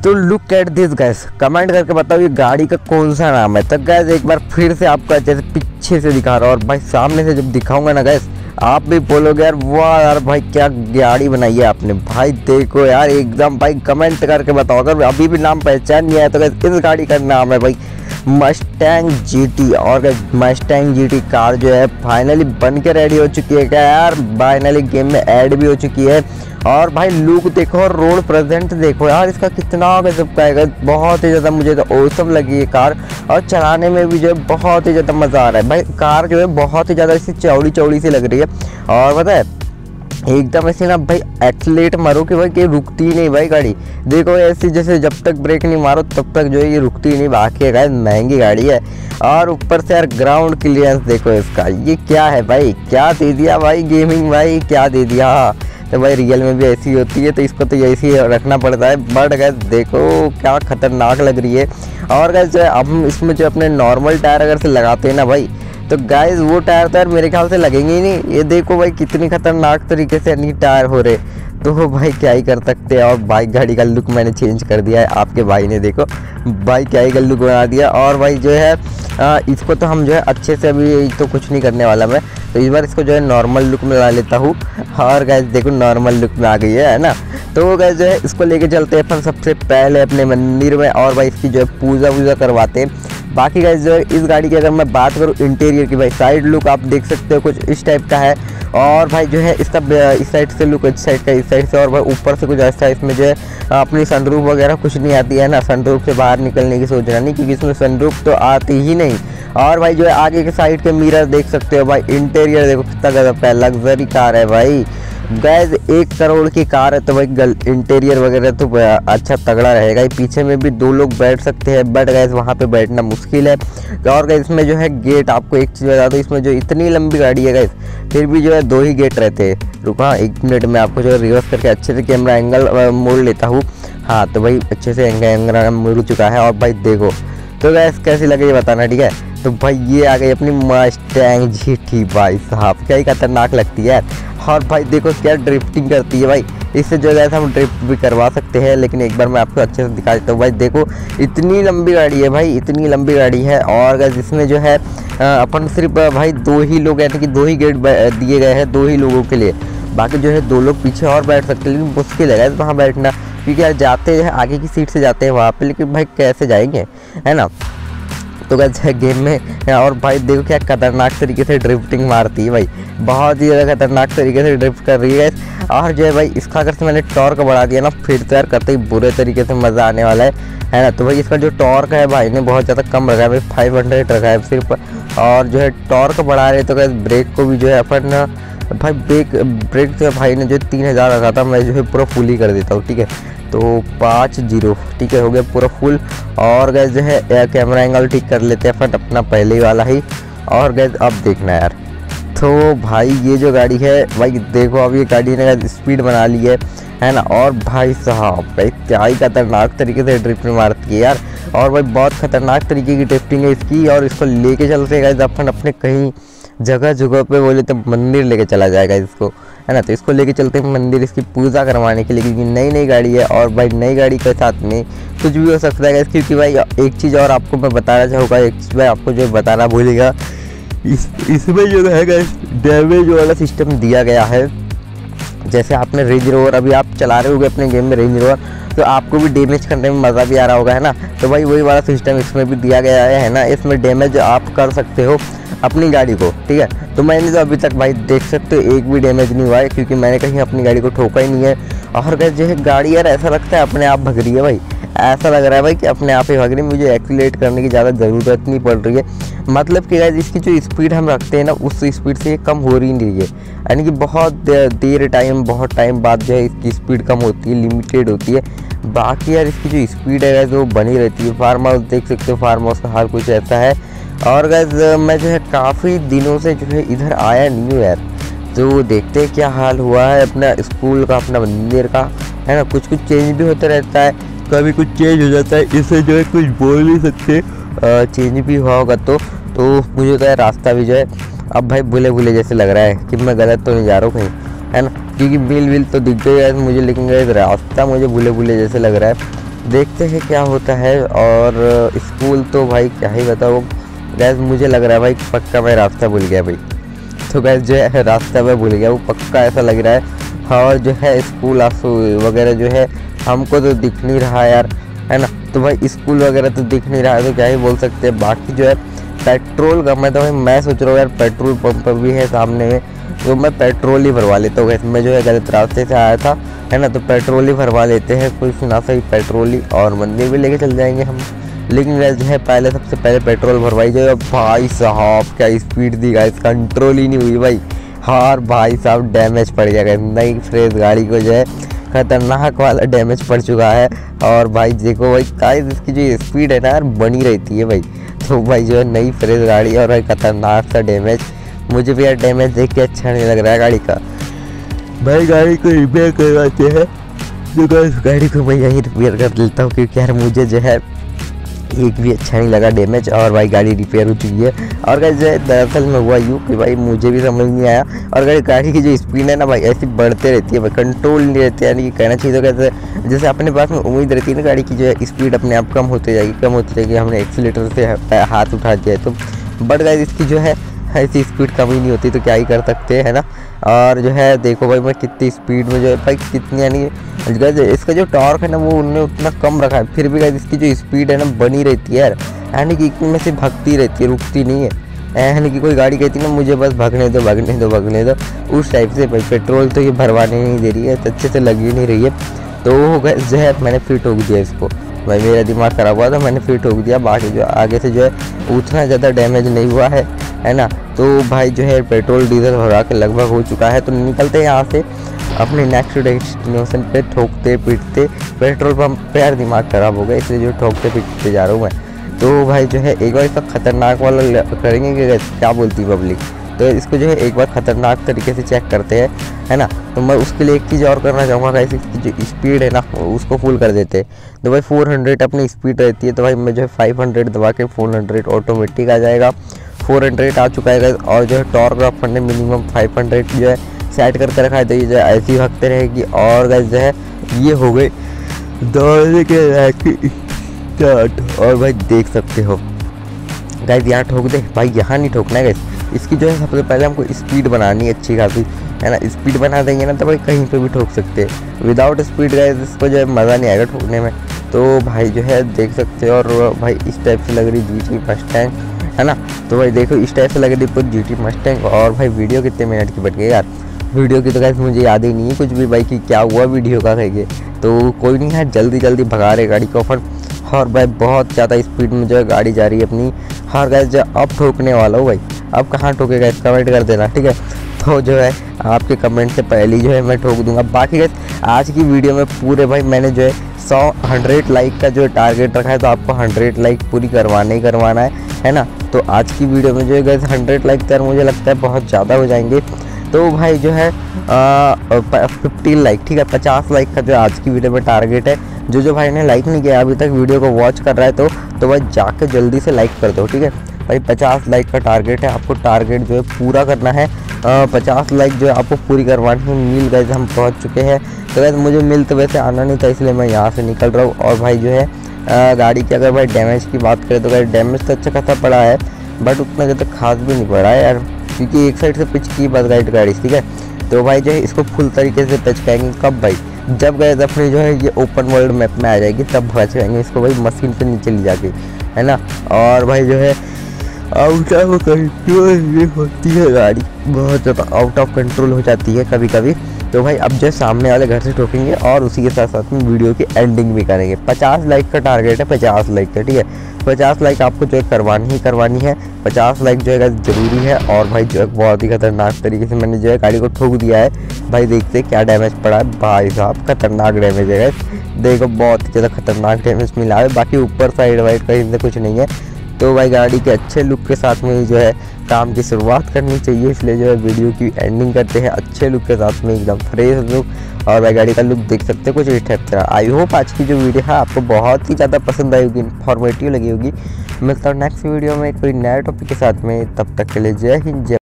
तो look at this guys, comment करके बताओ ये गाड़ी का कौन सा नाम है। तो गैस एक बार फिर से आपको अच्छे से पीछे से दिखा रहा हूँ, और भाई सामने से जब दिखाऊंगा ना गैस आप भी बोलोगे यार वाह यार भाई क्या गाड़ी बनाई है आपने। भाई देखो यार एकदम भाई कमेंट करके बताओ, अगर अभी भी नाम पहचान नहीं आया तो गैस इस गाड़ी का नाम है भाई मस्टैंग जीटी। और मस्टैंग जीटी कार जो है फाइनली बन के रेडी हो चुकी है क्या यार, फाइनली गेम में ऐड भी हो चुकी है। और भाई लुक देखो और रोड प्रेजेंट देखो यार इसका कितना गजब का है, बहुत ही ज़्यादा मुझे तो औसम लगी है कार, और चलाने में भी जो है बहुत ही ज़्यादा मज़ा आ रहा है। भाई कार जो है बहुत ही ज़्यादा इसी चौड़ी चौड़ी सी लग रही है, और पता है एकदम ऐसे ना भाई एक्सीलेट मारो कि भाई कि रुकती नहीं भाई गाड़ी। देखो ऐसी जैसे जब तक ब्रेक नहीं मारो तब तक जो है ये रुकती नहीं। बाकी गाइस महंगी गाड़ी है, और ऊपर से यार ग्राउंड क्लियरेंस देखो इसका, ये क्या है भाई, क्या दे दिया भाई गेमिंग भाई, क्या दे दिया। तो भाई रियल में भी ऐसी होती है, तो इसको तो ऐसी रखना पड़ता है। बट गैस देखो क्या खतरनाक लग रही है। और गैस जो है हम इसमें जो अपने नॉर्मल टायर अगर से लगाते हैं ना भाई, तो गाइस वो टायर तो यार मेरे ख्याल से लगेंगे ही नहीं। ये देखो भाई कितनी खतरनाक तरीके से नहीं टायर हो रहे, तो भाई क्या ही कर सकते हैं। और भाई गाड़ी का लुक मैंने चेंज कर दिया है, आपके भाई ने देखो भाई क्या ही लुक बना दिया। और भाई जो है इसको तो हम जो है अच्छे से अभी तो कुछ नहीं करने वाला मैं, तो इस बार इसको जो है नॉर्मल लुक में ला लेता हूँ। और गाइस देखो नॉर्मल लुक में आ गई है ना। तो गाइस जो है इसको लेके चलते हैं अपन सबसे पहले अपने मंदिर में, और भाई इसकी जो है पूजा वूजा करवाते हैं। बाकी गाइस जो है इस गाड़ी की अगर मैं बात करूँ इंटीरियर की, भाई साइड लुक आप देख सकते हो कुछ इस टाइप का है। और भाई जो है इसका इस साइड से लुक इस साइड का इस साइड से, और भाई ऊपर से कुछ ऐसा इसमें जो है अपनी सनरूफ वगैरह कुछ नहीं आती है ना, सनरूफ से बाहर निकलने की सोचना नहीं, क्योंकि इसमें सनरूफ तो आती ही नहीं। और भाई जो है आगे के साइड के मिरर देख सकते हो भाई, इंटीरियर देखो कितना गजब का है, लग्जरी कार है भाई। गैस 1 करोड़ की कार है तो भाई इंटीरियर वगैरह तो अच्छा तगड़ा रहेगा ही। पीछे में भी 2 लोग बैठ सकते हैं, बट गैस वहाँ पे बैठना मुश्किल है। और गैस इसमें जो है गेट, आपको एक चीज़ बता दो, इसमें जो इतनी लंबी गाड़ी है गैस फिर भी जो है 2 ही गेट रहते हैं। रुका 1 मिनट में आपको जो है रिवर्स करके अच्छे से कैमरा एंगल मोड़ लेता हूँ। हाँ तो भाई अच्छे से एंगल मुड़ चुका है। और भाई देखो तो गैस कैसी लगे ये बताना, ठीक है। तो भाई ये आ गई अपनी मस्टैंग जीटी, भाई साहब क्या ही खतरनाक लगती है। और भाई देखो क्या ड्रिफ्टिंग करती है भाई, इससे जो है हम ड्रिफ्ट भी करवा सकते हैं, लेकिन एक बार मैं आपको अच्छे से दिखा देता हूँ। भाई देखो इतनी लंबी गाड़ी है भाई, इतनी लंबी गाड़ी है। और जिसमें जो है अपन सिर्फ भाई 2 ही लोग, यानी कि 2 ही गेट दिए गए हैं 2 ही लोगों के लिए। बाकी जो है 2 लोग पीछे और बैठ सकते हैं, लेकिन मुश्किल है वहाँ बैठना, क्योंकि यार जाते हैं आगे की सीट से जाते हैं वहाँ पे, लेकिन भाई कैसे जाएंगे है ना। तो गैस गेम में, और भाई देखो क्या खतरनाक तरीके से ड्रिफ्टिंग मारती है भाई, बहुत ही ज़्यादा खतरनाक तरीके से ड्रिफ्ट कर रही है। और जो है भाई इसका अगर से मैंने टॉर्क बढ़ा दिया ना, फिर तो यार कतई बुरे तरीके से मज़ा आने वाला है ना। तो भाई इसका जो टॉर्क है भाई ने बहुत ज़्यादा कम रखा है भाई, 500 रखा है सिर्फ। और जो है टॉर्क बढ़ा रहे तो गैस ब्रेक को भी जो है अपन भाई ब्रेक जो भाई ने जो 3000 रखा था, मैं जो है पूरा फुल ही कर देता हूँ, ठीक है। तो 50 ठीक है हो गया पूरा फुल। और गैस जो है कैमरा एंगल ठीक कर लेते हैं अपन अपना पहले ही वाला ही। और गैस अब देखना यार, तो भाई ये जो गाड़ी है भाई देखो अब ये गाड़ी ने स्पीड बना ली है ना। और भाई साहब भाई क्या ही खतरनाक तरीके से ड्रिफ्ट मारती है यार, और भाई बहुत खतरनाक तरीके की ड्रिफ्टिंग है इसकी। और इसको लेके चलते गए अपन अपने कहीं जगह पे बोले तो मंदिर लेके चला जाएगा इसको, है ना। तो इसको लेके चलते हैं मंदिर इसकी पूजा करवाने के लिए, क्योंकि नई गाड़ी है। और भाई नई गाड़ी के साथ में कुछ भी हो सकता है, क्योंकि भाई एक चीज़ और आपको मैं बताना चाहूँगा, एक चीज़ मैं आपको जो बताना भूलेगा, इसमें जो है डैमेज वाला सिस्टम दिया गया है। जैसे आपने रेंज रोवर अभी आप चला रहे होगे अपने गेम में रेंज रोवर, तो आपको भी डैमेज करने में मज़ा भी आ रहा होगा, है ना। तो भाई वही वाला सिस्टम इसमें भी दिया गया है ना। इसमें डैमेज आप कर सकते हो अपनी गाड़ी को, ठीक है। तो मैंने तो अभी तक भाई देख सकते हो एक भी डैमेज नहीं हुआ है, क्योंकि मैंने कहीं अपनी गाड़ी को ठोका ही नहीं है। और जो है गाड़ी यार ऐसा लगता है अपने आप भग रही है भाई, ऐसा लग रहा है भाई कि अपने आप ही भग रही है, मुझे एक्सीलेट करने की ज़्यादा ज़रूरत नहीं पड़ रही है। मतलब कि गाइस इसकी जो स्पीड हम रखते हैं ना, उस स्पीड से ये कम हो रही नहीं है, यानी कि बहुत टाइम बाद जो है इसकी स्पीड कम होती है, लिमिटेड होती है। बाकी यार इसकी जो स्पीड है गाइस वो बनी रहती है। फार्म हाउस देख सकते हो, फार्म हाउस का हाल कुछ ऐसा है। और गाइस मैं जो है काफ़ी दिनों से जो है इधर आया नहीं हूँ यार, तो देखते हैं क्या हाल हुआ है अपना स्कूल का, अपना मंदिर का, है ना। कुछ चेंज भी होता रहता है, कभी कुछ चेंज हो जाता है, इससे जो है कुछ बोल नहीं सकते। चेंज भी हुआ होगा तो मुझे तो यार रास्ता भी जो है अब भाई भूले जैसे लग रहा है कि मैं गलत तो नहीं जा रहा हूँ कहीं, है ना, क्योंकि बिल तो दिख गई है मुझे, लेकिन रास्ता मुझे भूले जैसे लग रहा है। देखते हैं क्या होता है। और स्कूल तो भाई क्या ही बताओ गैस, मुझे लग रहा है भाई पक्का मैं रास्ता भूल गया भाई। तो गैस जो है रास्ता मैं भूल गया, वो पक्का ऐसा लग रहा है। और जो है स्कूल वगैरह जो है हमको तो दिख नहीं रहा यार, है ना। तो भाई स्कूल वगैरह तो दिख नहीं रहा है, तो क्या ही बोल सकते हैं। बाकी जो है पेट्रोल का मैं तो भाई मैं सोच रहा हूँ यार, पेट्रोल पंप भी है सामने में, तो मैं पेट्रोल ही भरवा लेता हूँ। मैं जो है गलत रास्ते से आया था, है ना, तो पेट्रोल ही भरवा लेते हैं, कुछ ना सही पेट्रोल ही, और मंदिर भी लेके चल जाएंगे हम। लेकिन जो है पहले सबसे पहले पेट्रोल भरवाई जाए। भाई साहब क्या स्पीड दी गाइस, कंट्रोल ही नहीं हुई भाई। हाँ भाई साहब डैमेज पड़ गया गाइस, नई फ्रेश गाड़ी को जो है खतरनाक वाला डैमेज पड़ चुका है। और भाई देखो भाई गाइस इसकी जो स्पीड है ना यार बनी रहती है भाई। तो भाई जो है नई फ्रेश गाड़ी और भाई खतरनाक सा डैमेज, मुझे भी यार डैमेज देख के अच्छा नहीं लग रहा है गाड़ी का। भाई गाड़ी को रिपेयर करवाते हैं, तो गाड़ी को मैं यहीं रिपेयर कर लेता हूँ, क्योंकि यार मुझे जो है एक भी अच्छा नहीं लगा डैमेज। और भाई गाड़ी रिपेयर हो चुकी है। और गाड़ी जो है दरअसल में हुआ यूँ कि भाई मुझे भी समझ नहीं आया, और गाड़ी की जो स्पीड है ना भाई ऐसी बढ़ते रहती है भाई, कंट्रोल नहीं रहती है। यानी कि कहना चाहिए तो कैसे जैसे अपने पास में उम्मीद रहती है ना गाड़ी की जो है स्पीड अपने आप कम होती जाएगी, हमने एक्सीलेटर से हाथ उठा दिया है तो। बट गाइस इसकी जो है ऐसी स्पीड कम ही नहीं होती, तो क्या ही कर सकते हैं ना। और जो है देखो भाई मैं कितनी स्पीड में जो है भाई कितनी, यानी इसका जो टॉर्क है ना वो उन्होंने उतना कम रखा है, फिर भी इसकी जो स्पीड है ना बनी रहती है यार, यानी कि इतनी में से भागती रहती है, रुकती नहीं है। यानी कि कोई गाड़ी कहती है ना मुझे बस भागने दो, उस टाइप से भाई। पेट्रोल तो ये भरवाने नहीं दे रही है, अच्छे से लग ही नहीं रही है। तो जो है मैंने फिर ठोक दिया इसको भाई, मेरा दिमाग ख़राब हुआ था, मैंने फिर ठोक दिया। बाकी जो आगे से जो है उतना ज़्यादा डैमेज नहीं हुआ है ना। तो भाई जो है पेट्रोल डीजल भरा के लगभग हो चुका है, तो निकलते हैं यहाँ से अपने नेक्स्ट डेस्टिनेशन पे। ठोकते पीटते पेट्रोल पंप पे यार दिमाग ख़राब हो गया, इसलिए जो ठोकते पीटते जा रहा हूँ मैं। तो भाई जो है एक बार इसका खतरनाक वाला करेंगे कि क्या बोलती पब्लिक, तो इसको जो है एक बार ख़तरनाक तरीके से चेक करते हैं, है ना। तो मैं उसके लिए एक चीज़ और करना चाहूँगा गाइस, इसकी जो स्पीड है ना उसको फुल कर देते हैं। तो भाई 400 अपनी स्पीड रहती है, तो भाई मैं जो है 500 दबा के 400 ऑटोमेटिक आ जाएगा। 400 आ चुका है गाइस। और जो है टॉर्क अपन ने मिनिमम 500 जो है सेट करके रखा है, तो ये जो है ऐसे ही भागते रहेगी। और गाइस जो है ये हो गई दौड़ने के स्टार्ट। और भाई देख सकते हो गाइस यहाँ ठोक दे भाई, यहाँ नहीं ठोकना है गाइस। इसकी जो है सबसे पहले हमको स्पीड बनानी है अच्छी खासी, है ना। स्पीड बना देंगे ना तो भाई कहीं पे भी ठोक सकते हैं। विदाउट स्पीड गाइस इसको जो है मज़ा नहीं आएगा ठोकने में। तो भाई जो है देख सकते हो। और भाई इस टाइप से लग रही GT मस्टैंग, है ना। तो भाई देखो इस टाइप से लग रही पूरी GT मस्टैंग। और भाई वीडियो कितने मिनट की बन गई यार, वीडियो की तो गाइस मुझे याद ही नहीं है कुछ भी भाई कि क्या हुआ वीडियो का कहेंगे। तो कोई नहीं है, जल्दी भगा रहे गाड़ी को अपन। और भाई बहुत ज़्यादा स्पीड में जो है गाड़ी जा रही है अपनी। हाँ गाइस जो अब ठोकने वाला हूँ भाई, अब कहाँ ठोकेगा कमेंट कर देना, ठीक है। तो जो है आपके कमेंट से पहले जो है मैं ठोक दूंगा। बाकी गाइस आज की वीडियो में पूरे भाई मैंने जो है 100 लाइक का जो टारगेट रखा है, तो आपको 100 लाइक पूरी करवाना ही करवाना है ना। तो आज की वीडियो में जो है गाइस 100 लाइक तो मुझे लगता है बहुत ज़्यादा हो जाएंगे। तो भाई जो है 15 लाइक, ठीक है, 50 लाइक का जो आज की वीडियो में टारगेट है। जो भाई ने लाइक नहीं किया अभी तक वीडियो को वॉच कर रहा है, तो भाई जाके जल्दी से लाइक कर दो, ठीक है भाई। 50 लाइक का टारगेट है, आपको टारगेट जो है पूरा करना है। 50 लाइक जो है आपको पूरी करवानी है। मिल गए हम पहुंच चुके हैं। तो वैसे मुझे मिल तो वैसे आना नहीं था, इसलिए मैं यहाँ से निकल रहा हूँ। और भाई जो है गाड़ी की अगर भाई डैमेज की बात करें तो गाड़ी डैमेज तो अच्छा खासा पड़ा है, बट उतना ज़्यादा खास भी नहीं पड़ा है यार, क्योंकि एक साइड से पिच की बात गाड़ी, ठीक है। तो भाई जो है इसको फुल तरीके से टच करेंगे कब भाई, जब गए अपनी जो है ये ओपन वर्ल्ड मैप में आ जाएगी, तब टच इसको भाई मशीन पे नीचे ले जाके, है ना। और भाई जो है आउट ऑफ कंट्रोल होती है गाड़ी, बहुत ज़्यादा आउट ऑफ कंट्रोल हो जाती है कभी कभी। तो भाई अब जो सामने वाले घर से ठोकेंगे और उसी के साथ साथ में वीडियो की एंडिंग भी करेंगे। 50 लाइक का टारगेट है, 50 लाइक का, ठीक है। 50 लाइक आपको जो है करवानी है। 50 लाइक जो है ज़रूरी है। और भाई जो है बहुत ही खतरनाक तरीके से मैंने जो है गाड़ी को ठोक दिया है। भाई देखते क्या डैमेज पड़ा है, भाई साहब खतरनाक डैमेज है, देखो बहुत ही ज़्यादा खतरनाक डैमेज मिला है। बाकी ऊपर साइड वाइड कहीं से कुछ नहीं है। तो भाई गाड़ी के अच्छे लुक के साथ में जो है काम की शुरुआत करनी चाहिए, इसलिए जो है वीडियो की एंडिंग करते हैं अच्छे लुक के साथ में, एकदम फ्रेश लुक। और भाई गाड़ी का लुक देख सकते हैं कुछ इस टाइप का। आई होप आज की जो वीडियो है आपको बहुत ही ज़्यादा पसंद आई होगी, इन्फॉर्मेटिव लगी होगी। मिलता हूँ नेक्स्ट वीडियो में कोई नया टॉपिक के साथ में, तब तक के लिए जय हिंद जय।